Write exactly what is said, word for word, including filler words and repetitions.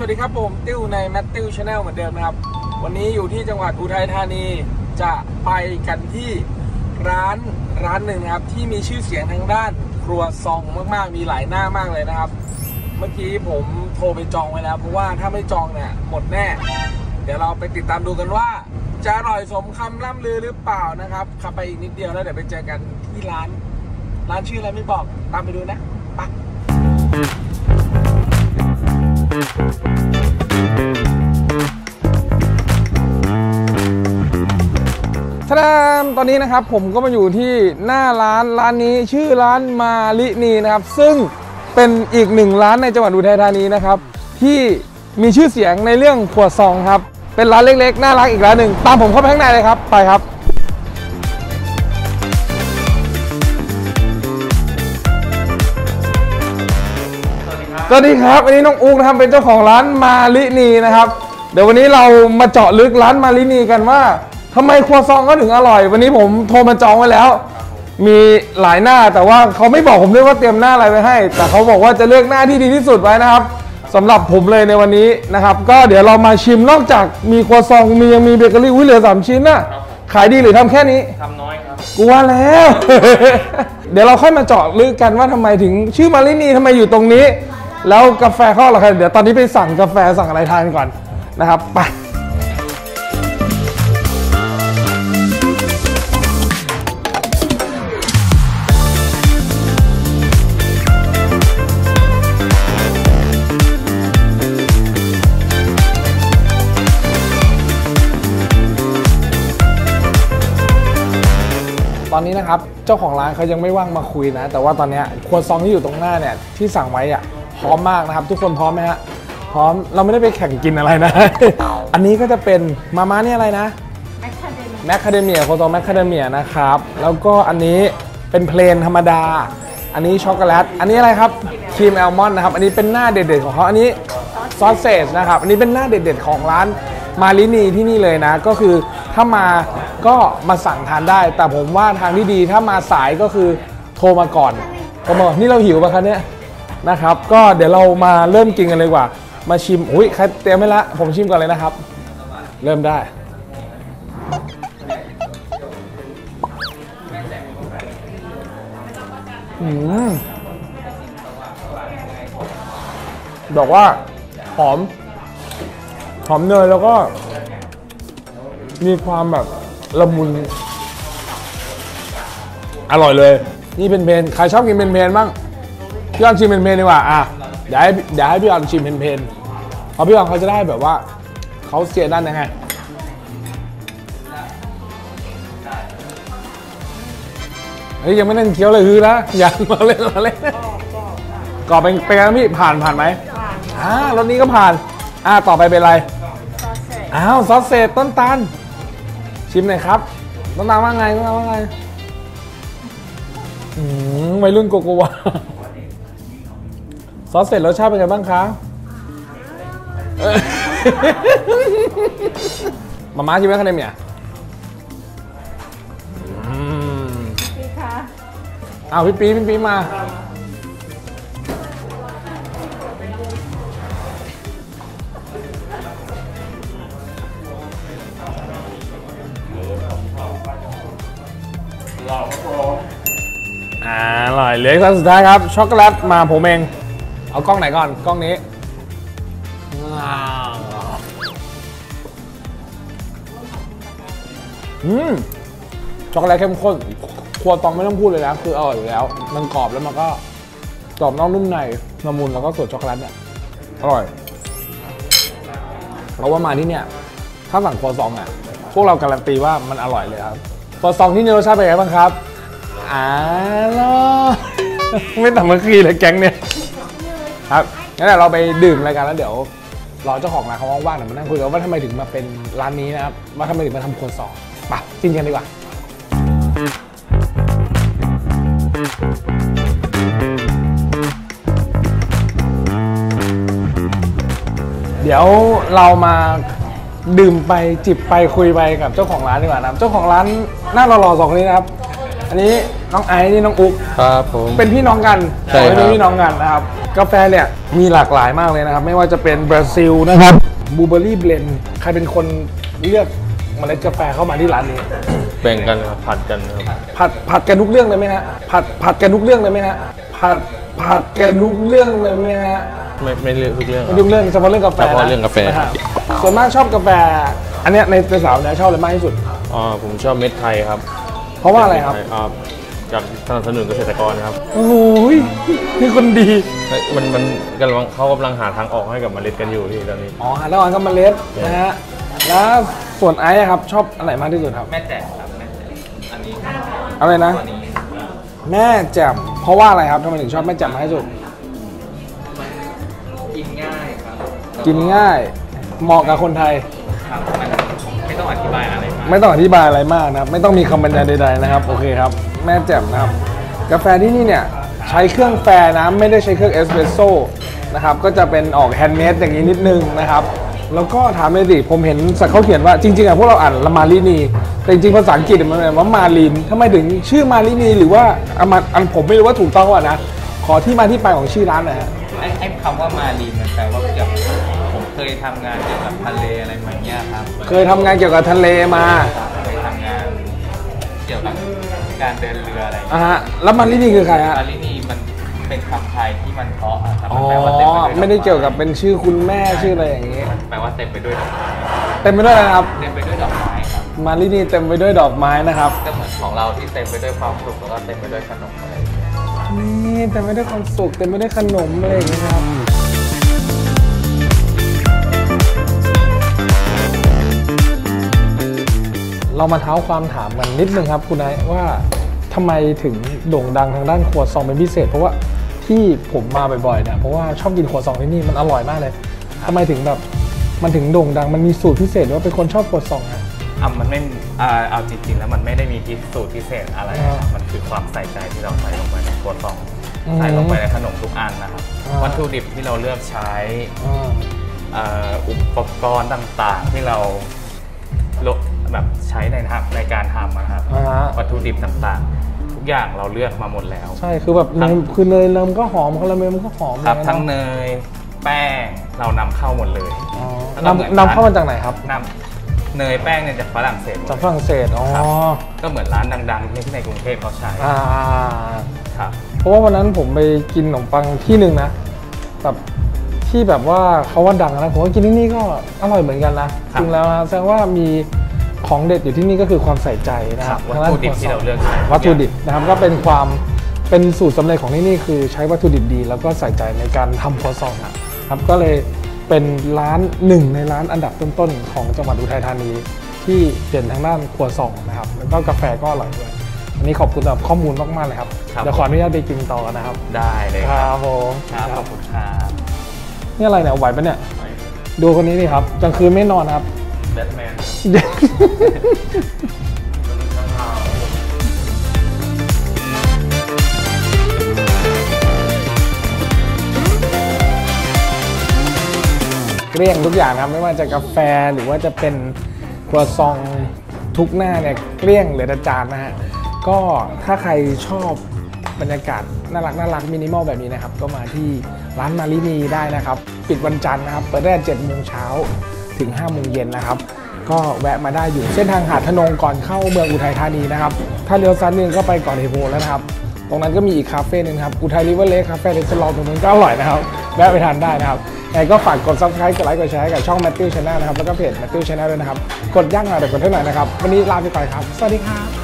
วัสดีครับผมติ้วในแมตติวชาแนลเหมือนเดิมนะครับวันนี้อยู่ที่จังหวัดอุทัยธานีจะไปกันที่ร้านร้านหนึ่งนะครับที่มีชื่อเสียงทางด้านครัวซองมากๆมีหลายหน้ามากเลยนะครับเมื่อกี้ผมโทรไปจองไว้แล้วเพราะว่าถ้าไม่จองเนี่ยหมดแน่เดี๋ยวเราไปติดตามดูกันว่าจะอร่อยสมคำล่ำลือหรือเปล่านะครับขับไปอีกนิดเดียวแล้วเดี๋ยวไปเจอกันที่ร้านร้านชื่ออะไรไม่บอกตามไปดูนะไปท่านตอนนี้นะครับผมก็มาอยู่ที่หน้าร้านร้านนี้ชื่อร้านมาลินีนะครับซึ่งเป็นอีกหนึ่งร้านในจังหวัดอุทัยธานีนะครับที่มีชื่อเสียงในเรื่องครัวซองครับเป็นร้านเล็กๆน่ารักอีกร้านหนึ่งตามผมเข้าไปข้างในเลยครับไปครับสวัสดีครับวันนี้น้องอุ๊กนะครับเป็นเจ้าของร้านมาลินีนะครับเดี๋ยววันนี้เรามาเจาะลึกร้านมาลินีกันว่าทำไมครัวซองก็ถึงอร่อยวันนี้ผมโทรมาจองไว้แล้วมีหลายหน้าแต่ว่าเขาไม่บอกผมด้วยว่าเตรียมหน้าอะไรไว้ให้แต่เขาบอกว่าจะเลือกหน้าที่ดีที่สุดไว้นะครับสำหรับผมเลยในวันนี้นะครับก็เดี๋ยวเรามาชิมนอกจากมีครัวซองมียังมีเบเกอรี่เหลือสามชิ้นน่ะขายดีหรือทำแค่นี้ทำน้อยครับกลัวแล้ว เดี๋ยวเราค่อยมาเจาะลึกกันว่าทำไมถึงชื่อมาลินีทำไมอยู่ตรงนี้แล้วกาแฟเขาเหรอครับเดี๋ยวตอนนี้ไปสั่งกาแฟสั่งอะไรทานก่อนนะครับไปตอนนี้นะครับเจ้าของร้านเขายังไม่ว่างมาคุยนะแต่ว่าตอนนี้ครัวซองที่อยู่ตรงหน้าเนี่ยที่สั่งไว้อ่ะพร้อมมากนะครับทุกคนพร้อมไหมฮะพร้อมเราไม่ได้ไปแข่งกินอะไรนะ อันนี้ก็จะเป็นมาม่านี่อะไรนะแมคคาเดเมียครัวซองแมคคาเดเมียนะครับแล้วก็อันนี้เป็นเพลนธรรมดาอันนี้ช็อกโกแลตอันนี้อะไรครับครีมแอลมอนด์นะครับอันนี้เป็นหน้าเด็ดๆของเขาอันนี้ซอสเซจนะครับอันนี้เป็นหน้าเด็ดๆของร้านมาลินีที่นี่เลยนะก็คือถ้ามาก็มาสั่งทานได้แต่ผมว่าทางที่ดีถ้ามาสายก็คือโทรมาก่อนก็บอกนี่เราหิวป่ะคะเนี่ยนะครับก็เดี๋ยวเรามาเริ่มกินกันเลยดีกว่ามาชิมอุ้ยใครเตรียมไว้ละผมชิมก่อนเลยนะครับเริ่มได้อืมบอกว่าหอมหอมเนยแล้วก็มีความแบบละมุนอร่อยเลยนี่เป็นเพนใครชอบกินเป็นเพนบ้างพี่ออนชิมเป็นเพนดีกว่าอ่ะเดี๋ยวให้เดี๋ยวให้พี่ออนชิมเป็นเพนเพราะพี่ออนเขาจะได้แบบว่าเขาเสียด้านยังไงเฮ้ยยังไม่นั่งเคี้ยวเลยคือนะอยากมาเล่นมาเล่นก่อนเป็นเป็นไงพี่ผ่านผ่านไหมผ่านอ่ารถนี้ก็ผ่านอ่าต่อไปเป็นอะไรอ้าวซอสเศษต้นตาลชิมหน่อยครับต้นตาลว่าไงต้นตาลว่าไงอืมวัยรุ่นโกโกวาซอสเศษรสชาติเป็นไงบ้างคะมาม่าชิมไหมคะเนี่ยอืมพี่คะอ้าวพี่ปีพี่ปีมาอ่าอร่อยเหลือครั้งสุดท้ายครับช็อกโกแลตมาผมเองเอากล้องไหนก่อนกล้องนี้อืมช็อกโกแลตเข้มข้นครัวตองไม่ต้องพูดเลยนะคืออร่อยอยู่แล้วมันกรอบแล้วมันก็กรอบนอกนุ่มในละมุนแล้วก็ส่วนช็อกโกแลตเนี่ยอร่อยเราว่ามาที่เนี่ยถ้าสั่งครัวซองอ่ะพวกเราการันตีว่ามันอร่อยเลยครับครัวซองที่นี่รสชาติเป็นไงบ้างครับอ่าล่ะไม่ต่ำเมื่อกี้เลยแก๊งเนี่ยครับงั้นเดี๋ยวเราไปดื่มอะไรกันแล้วเดี๋ยวรอเจ้าของร้านเขาว่างๆเดี๋ยวมานั่งคุยกันว่าทำไมถึงมาเป็นร้านนี้นะครับว่าทำไมถึงมาทำครัวซองไปกินกันดีกว่าเดี๋ยวเรามาดื่มไปจิบไปคุยไปกับเจ้าของร้านดีกว่านะเจ้าของร้านหน้าหล่อๆสองคนนี้นะครับอันนี้น้องไอซ์นี่น้องอุ๊กครับผมเป็นพี่น้องกันใช่ครับเป็นพี่น้องกันนะครับกาแฟเนี่ยมีหลากหลายมากเลยนะครับไม่ว่าจะเป็นบราซิลนะครับบลูเบอร์รี่เบลนด์ใครเป็นคนเลือกเมล็ดกาแฟเข้ามาที่ร้านนี้แบ่งกันครับผัดกันครับผัดผัดกันทุกเรื่องเลยไหมฮะผัดผัดกันทุกเรื่องเลยไหมฮะผัดผัดกันทุกเรื่องเลยไหมฮะไม่ไม่เลือกทุกเรื่องคไม่รับทุกเรื่องเฉพาะเรื่องกาแฟเฉพาะเรื่องกาแฟนะฮะส่วนมากชอบกาแฟอันเนี้ยในในสาวเนี่ยชอบอะไรมากที่สุดอ๋อผมชอบเม็ดไทยครับเพราะว่าอะไรครับเม็ดไทยอ่าจากสนับสนุนเกษตรกรครับโอ้ยนี่คนดีเฮ้ยมันมันกำลังเขากำลังหาทางออกให้กับเมล็ดกันอยู่ที่ตอนนี้อ๋อหาตะวันก็เมล็ดนะฮะแล้วส่วนไอซ์อะครับชอบอันไหนมากที่สุดครับแม่แจ่มครับแม่แจ่มอันนี้อะไรนะตัวนี้แม่แจ่มเพราะว่าอะไรครับทำไมถึงชอบแม่แจ่มมากที่สุดกินง่ายครับกินง่ายเหมาะกับคนไทยครับมันไม่ต้องอธิบายอะไรมากไม่ต้องอธิบายอะไรมากนะครับไม่ต้องมีคำบรรยายใดๆนะครับโอเคครับแม่แจ่มนะครับกาแฟที่นี่เนี่ยใช้เครื่องแฟนะไม่ได้ใช้เครื่องเอสเปรสโซ่นะครับก็จะเป็นออกแฮนด์เมดอย่างนี้นิดนึงนะครับแล้วก็ถามเลยดิผมเห็นสักเขาเขียนว่าจริงๆอ่ะพวกเราอ่านละมาลินีแต่จริงๆภาษาอังกฤษมันเป็นว่ามาลินทำไมถึงชื่อมาลินีหรือว่าอามาอันผมไม่รู้ว่าถูกต้องว่านะขอที่มาที่ไปของชื่อร้านหน่อยฮะไอ้ไอ้คำว่ามารีนมันแปลว่าเกี่ยวกับผมเคยทำงานเกี่ยวกับทะเลอะไรมาเงี้ยครับเคยทำงานเกี่ยวกับทะเลมาเคยทำงานเกี่ยวกับการเดินเรืออะไรอ่ะฮะแล้วมาลินีคือใครฮะมารีนีมันเป็นคำไทยที่มันเพราะอะครับอ๋มัอนแปลว่าเต็มไปด้วยไม่ได้เกี่ยวกับเป็นชื่อคุณแม่ชื่ออะไรอย่างนี้มันแปลว่าเต็มไปด้วยดอกไม้เต็มไปด้วยอะไรนะครับเต็มไปด้วยดอกไม้ครับมาลินีเต็มไปด้วยดอกไม้นะครับก็เหมือนของเราที่เต็มไปด้วยความสุขแล้วก็เต็มไปด้วยขนมอะไรอย่างเงี้ยนี่เต็มไปด้วยความสุขเต็มไปด้วยขนมอะไรอย่างนี้ครับเรามาเท้าความถามกันนิดนึงครับคุณนายว่าทำไมถึงโด่งดังทางด้านครัวซองเป็นพิเศษ เพราะว่าที่ผมมาบ่อยๆเนี่ยเพราะว่าชอบกินครัวซองที่นี่มันอร่อยมากเลยทำไมถึงแบบมันถึงโด่งดังมันมีสูตรพิเศษหรือว่าเป็นคนชอบครัวซองอะอ่ะมันไม่อ่าเอาจริงๆแล้วมันไม่ได้มีพิสูจน์พิเศษอะไรอ่านะครับมันคือความใส่ใจที่เราใส่ลงไปในครัวซองอืมใส่ลงไปในขนมทุกอันนะครับอ่าวัตถุดิบที่เราเลือกใช้อ่าเอ่ออุปกรณ์ต่างๆ ที่เราลดแบบใช้ในทำในการทำนะครับอ่าฮะวัตถุดิบต่างๆ ทุกอย่างเราเลือกมาหมดแล้วใช่คือแบบเนยคือเนยเริ่มก็หอมคาราเมลมันก็หอมครับเลยนะทั้งเนยแป้งเรานำเข้าหมดเลยอ๋อแล้วก็เหมือนนำนำเข้ามาจากไหนครับนำเนยแป้งเนี่ยจากฝรั่งเศสหมดจากฝรั่งเศสอ๋อครับก็เหมือนร้านดังๆที่ในกรุงเทพเขาใช้อ่าครับเพราะว่าวันนั้นผมไปกินขนมปังที่หนึ่งนะแบบที่แบบว่าเขาว่าดังนะผมก็กินที่นี่ก็อร่อยเหมือนกันนะจริงแล้วนะแสดงว่ามีของเด็ดอยู่ที่นี่ก็คือความใส่ใจนะคครัรับบวัตถุดิบที่เราเลือกใช้วัตถุดิบนะครับก็เป็นความเป็นสูตรสำเร็จของที่นี่คือใช้วัตถุดิบดี แล้วก็ใส่ใจในการทำครัวซองครับก็เลยเป็นร้านหนึ่งในร้านอันดับต้นๆของจังหวัดอุทัยธานีที่เด่นทางด้านครัวซองนะครับแล้วก็กาแฟก็อร่อยด้วยอันนี้ขอบคุณสำหรับข้อมูลมากๆเลยครับเดี๋ยวขออนุญาตไปกินต่อนะครับได้เลยคครัรับบ ผมครับขอบคุณครับนี่อะไรเนี่ยไหวปะเนี่ยดูคนนี้นี่ครับกลางคืนไม่นอนครับแบทแมนเกลี้ยงทุกอย่างครับไม่ว่าจะกาแฟหรือว่าจะเป็นครัวซองทุกหน้าเนี่ยเกลี้ยงเหลือแต่จานนะฮะก็ถ้าใครชอบบรรยากาศน่ารักน่ารักมินิมอลแบบนี้นะครับก็มาที่ร้านมารินีได้นะครับปิดวันจันทร์นะครับเปิดได้เจ็ดโมงเช้าถึงห้าโมงเย็นนะครับก็แวะมาได้อยู่เส้นทางหาดทนงก่อนเข้าเมืองอุทัยธานีนะครับถ้าเลี้ยวซ้ายนึงก็ไปก่อนเฮโพแล้วนะครับตรงนั้นก็มีอีกคาเฟ่นึงครับอุทัยริเวอร์เลคคาเฟ่เรสซอร์ตรงนั้นก็อร่อยนะครับแวะไปทานได้นะครับยังไงก็ฝากกด ซับสไครบ์ กดไลค์ กดแชร์ให้กับช่อง Matthew Channel นะครับ แล้วก็เพจ Matthew Channel ด้วยนะครับ กดย่างหน่อยแต่กดให้หน่อยนะครับ วันนี้ลาไปก่อนครับ สวัสดีครับ